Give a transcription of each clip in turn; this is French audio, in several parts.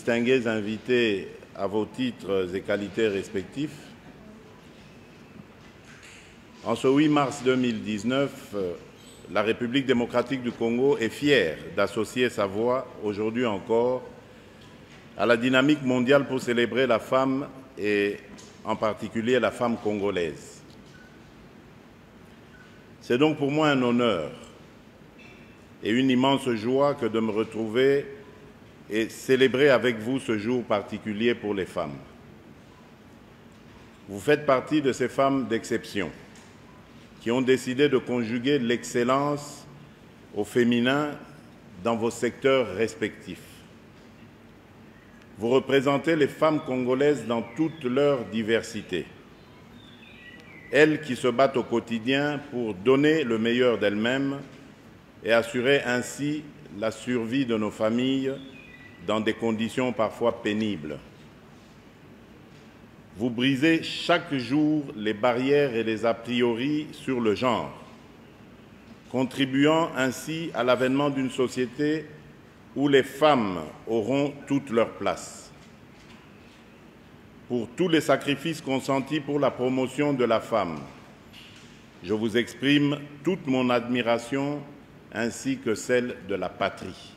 distingués invités à vos titres et qualités respectifs, en ce 8 mars 2019, la République démocratique du Congo est fière d'associer sa voix, aujourd'hui encore, à la dynamique mondiale pour célébrer la femme et en particulier la femme congolaise. C'est donc pour moi un honneur et une immense joie que de me retrouver et célébrer avec vous ce jour particulier pour les femmes. Vous faites partie de ces femmes d'exception qui ont décidé de conjuguer l'excellence au féminin dans vos secteurs respectifs. Vous représentez les femmes congolaises dans toute leur diversité. Elles qui se battent au quotidien pour donner le meilleur d'elles-mêmes et assurer ainsi la survie de nos familles dans des conditions parfois pénibles. Vous brisez chaque jour les barrières et les a priori sur le genre, contribuant ainsi à l'avènement d'une société où les femmes auront toute leur place. Pour tous les sacrifices consentis pour la promotion de la femme, je vous exprime toute mon admiration ainsi que celle de la patrie.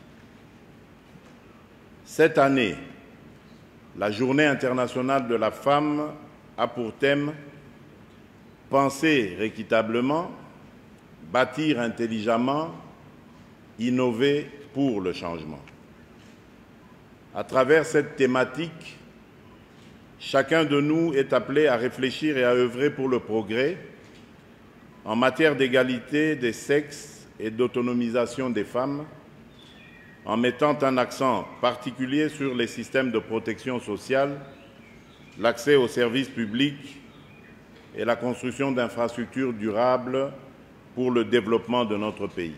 Cette année, la Journée internationale de la femme a pour thème « Penser équitablement, bâtir intelligemment, innover pour le changement ». À travers cette thématique, chacun de nous est appelé à réfléchir et à œuvrer pour le progrès en matière d'égalité des sexes et d'autonomisation des femmes, en mettant un accent particulier sur les systèmes de protection sociale, l'accès aux services publics et la construction d'infrastructures durables pour le développement de notre pays.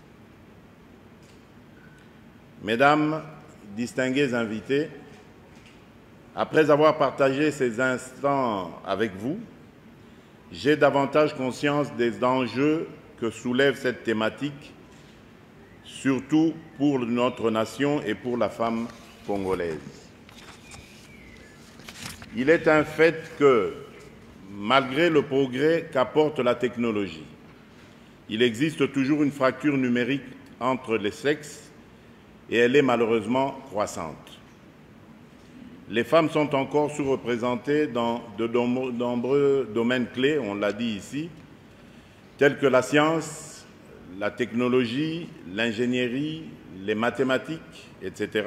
Mesdames, distingués invités, après avoir partagé ces instants avec vous, j'ai davantage conscience des enjeux que soulève cette thématique, surtout pour notre nation et pour la femme congolaise. Il est un fait que, malgré le progrès qu'apporte la technologie, il existe toujours une fracture numérique entre les sexes et elle est malheureusement croissante. Les femmes sont encore sous-représentées dans de nombreux domaines clés, on l'a dit ici, tels que la science, la technologie, l'ingénierie, les mathématiques, etc.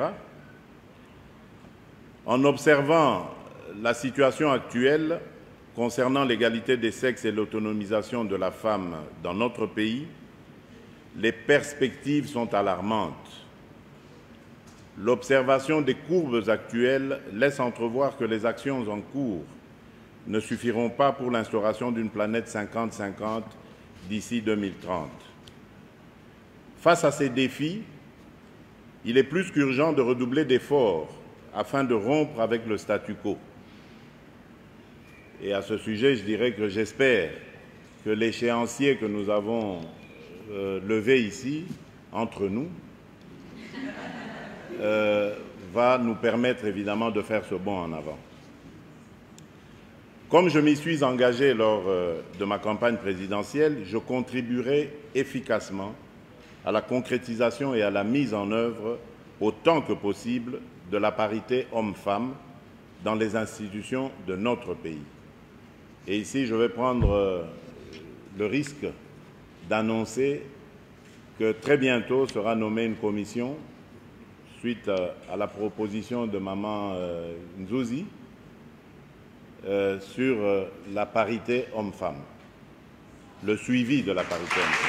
En observant la situation actuelle concernant l'égalité des sexes et l'autonomisation de la femme dans notre pays, les perspectives sont alarmantes. L'observation des courbes actuelles laisse entrevoir que les actions en cours ne suffiront pas pour l'instauration d'une planète 50-50 d'ici 2030. Face à ces défis, il est plus qu'urgent de redoubler d'efforts afin de rompre avec le statu quo. Et à ce sujet, je dirais que j'espère que l'échéancier que nous avons levé ici, entre nous, va nous permettre évidemment de faire ce bond en avant. Comme je m'y suis engagé lors de ma campagne présidentielle, je contribuerai efficacement à la concrétisation et à la mise en œuvre, autant que possible, de la parité homme-femme dans les institutions de notre pays. Et ici, je vais prendre le risque d'annoncer que très bientôt sera nommée une commission suite à la proposition de Maman Nzouzi sur la parité homme-femme, le suivi de la parité homme-femme.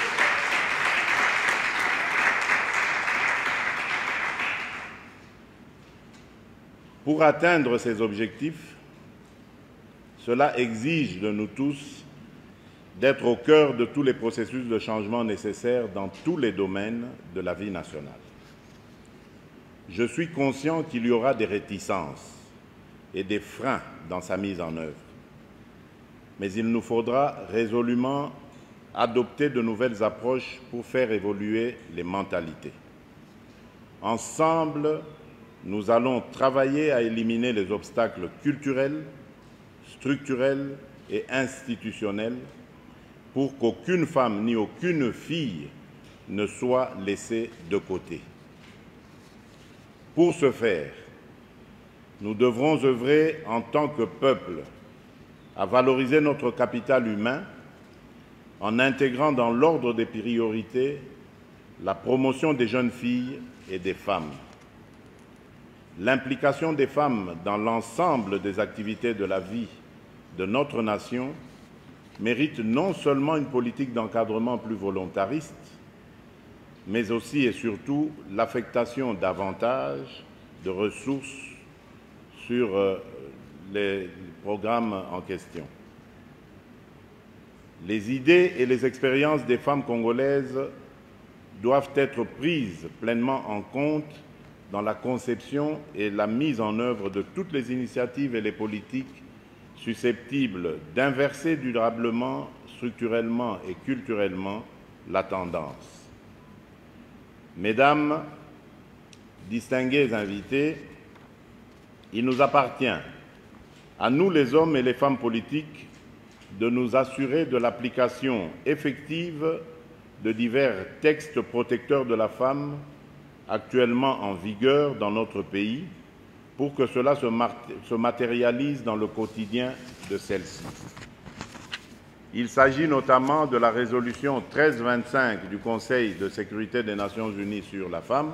Pour atteindre ces objectifs, cela exige de nous tous d'être au cœur de tous les processus de changement nécessaires dans tous les domaines de la vie nationale. Je suis conscient qu'il y aura des réticences et des freins dans sa mise en œuvre. Mais il nous faudra résolument adopter de nouvelles approches pour faire évoluer les mentalités. Ensemble, nous allons travailler à éliminer les obstacles culturels, structurels et institutionnels pour qu'aucune femme ni aucune fille ne soit laissée de côté. Pour ce faire, nous devrons œuvrer en tant que peuple à valoriser notre capital humain en intégrant dans l'ordre des priorités la promotion des jeunes filles et des femmes. L'implication des femmes dans l'ensemble des activités de la vie de notre nation mérite non seulement une politique d'encadrement plus volontariste, mais aussi et surtout l'affectation davantage de ressources sur les programmes en question. Les idées et les expériences des femmes congolaises doivent être prises pleinement en compte dans la conception et la mise en œuvre de toutes les initiatives et les politiques susceptibles d'inverser durablement, structurellement et culturellement la tendance. Mesdames, distingués invités, il nous appartient, à nous les hommes et les femmes politiques, de nous assurer de l'application effective de divers textes protecteurs de la femme actuellement en vigueur dans notre pays pour que cela se matérialise dans le quotidien de celle-ci. Il s'agit notamment de la résolution 1325 du Conseil de sécurité des Nations Unies sur la femme,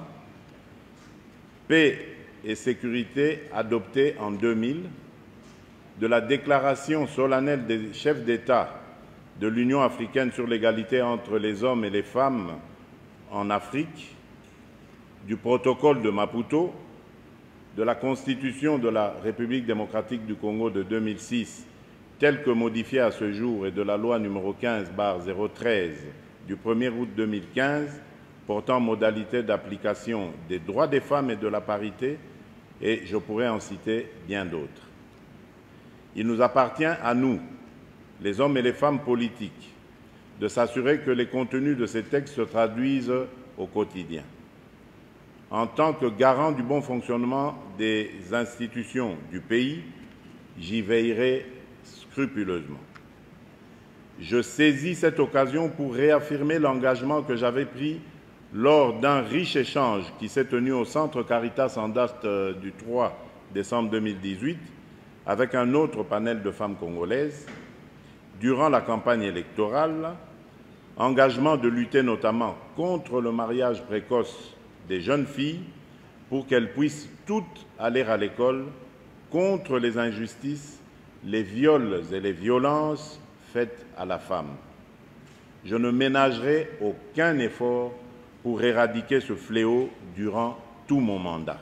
paix et sécurité adoptée en 2000, de la déclaration solennelle des chefs d'État de l'Union africaine sur l'égalité entre les hommes et les femmes en Afrique, du protocole de Maputo, de la Constitution de la République démocratique du Congo de 2006, telle que modifiée à ce jour, et de la loi numéro 15/013 du 1er août 2015 portant modalité d'application des droits des femmes et de la parité, et je pourrais en citer bien d'autres. Il nous appartient à nous, les hommes et les femmes politiques, de s'assurer que les contenus de ces textes se traduisent au quotidien. En tant que garant du bon fonctionnement des institutions du pays, j'y veillerai scrupuleusement. Je saisis cette occasion pour réaffirmer l'engagement que j'avais pris lors d'un riche échange qui s'est tenu au Centre Caritas en date du 3 décembre 2018 avec un autre panel de femmes congolaises, durant la campagne électorale, engagement de lutter notamment contre le mariage précoce des jeunes filles pour qu'elles puissent toutes aller à l'école, contre les injustices, les viols et les violences faites à la femme. Je ne ménagerai aucun effort pour éradiquer ce fléau durant tout mon mandat.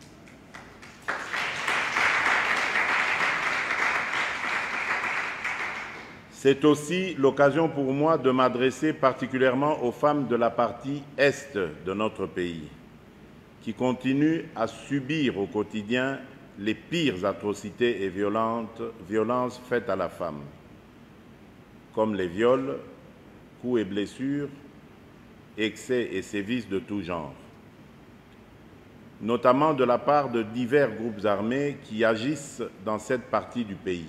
C'est aussi l'occasion pour moi de m'adresser particulièrement aux femmes de la partie Est de notre pays, qui continuent à subir au quotidien les pires atrocités et violences faites à la femme, comme les viols, coups et blessures, excès et sévices de tout genre, notamment de la part de divers groupes armés qui agissent dans cette partie du pays.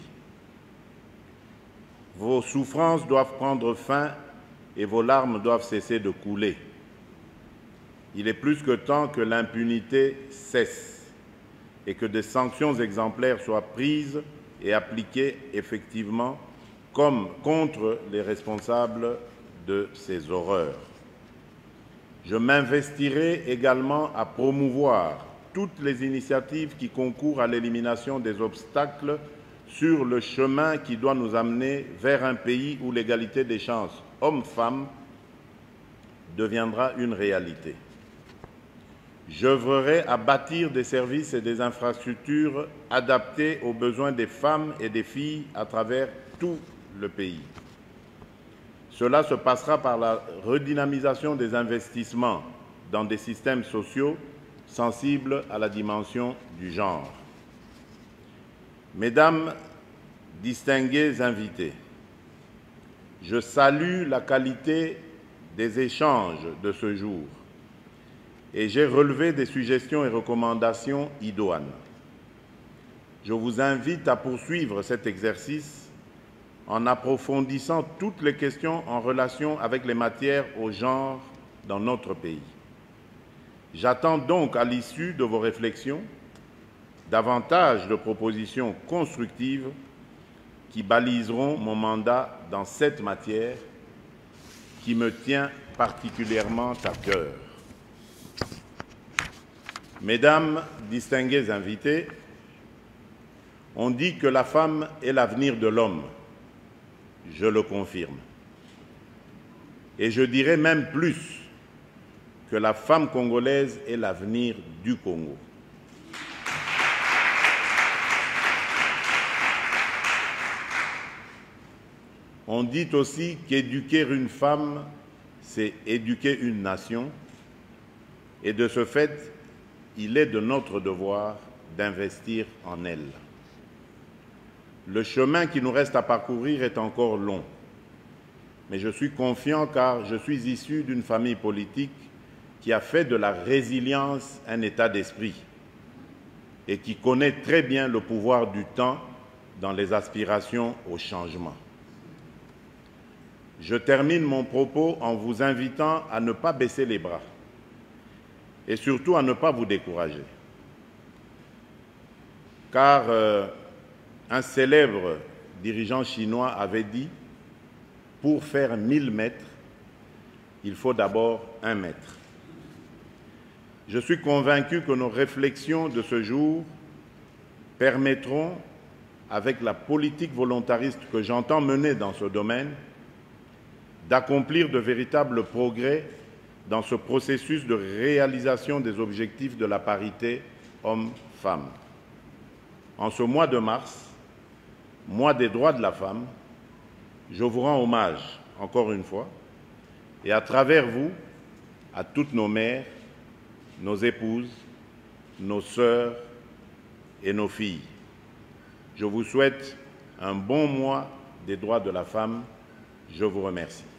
Vos souffrances doivent prendre fin et vos larmes doivent cesser de couler. Il est plus que temps que l'impunité cesse et que des sanctions exemplaires soient prises et appliquées effectivement contre les responsables de ces horreurs. Je m'investirai également à promouvoir toutes les initiatives qui concourent à l'élimination des obstacles sur le chemin qui doit nous amener vers un pays où l'égalité des chances hommes-femmes deviendra une réalité. J'œuvrerai à bâtir des services et des infrastructures adaptés aux besoins des femmes et des filles à travers tout le pays. Cela se passera par la redynamisation des investissements dans des systèmes sociaux sensibles à la dimension du genre. Mesdames, distingués invités, je salue la qualité des échanges de ce jour et j'ai relevé des suggestions et recommandations idoines. Je vous invite à poursuivre cet exercice en approfondissant toutes les questions en relation avec les matières au genre dans notre pays. J'attends donc, à l'issue de vos réflexions, davantage de propositions constructives qui baliseront mon mandat dans cette matière qui me tient particulièrement à cœur. Mesdames, distingués invités, on dit que la femme est l'avenir de l'homme. Je le confirme. Et je dirais même plus que la femme congolaise est l'avenir du Congo. On dit aussi qu'éduquer une femme, c'est éduquer une nation, et de ce fait, il est de notre devoir d'investir en elle. Le chemin qui nous reste à parcourir est encore long, mais je suis confiant car je suis issu d'une famille politique qui a fait de la résilience un état d'esprit et qui connaît très bien le pouvoir du temps dans les aspirations au changement. Je termine mon propos en vous invitant à ne pas baisser les bras et surtout à ne pas vous décourager. Car un célèbre dirigeant chinois avait dit « Pour faire 1000 mètres, il faut d'abord 1 mètre ». Je suis convaincu que nos réflexions de ce jour permettront, avec la politique volontariste que j'entends mener dans ce domaine, d'accomplir de véritables progrès dans ce processus de réalisation des objectifs de la parité homme-femme. En ce mois de mars, mois des droits de la femme, je vous rends hommage, encore une fois, et à travers vous, à toutes nos mères, nos épouses, nos sœurs et nos filles. Je vous souhaite un bon mois des droits de la femme. Je vous remercie.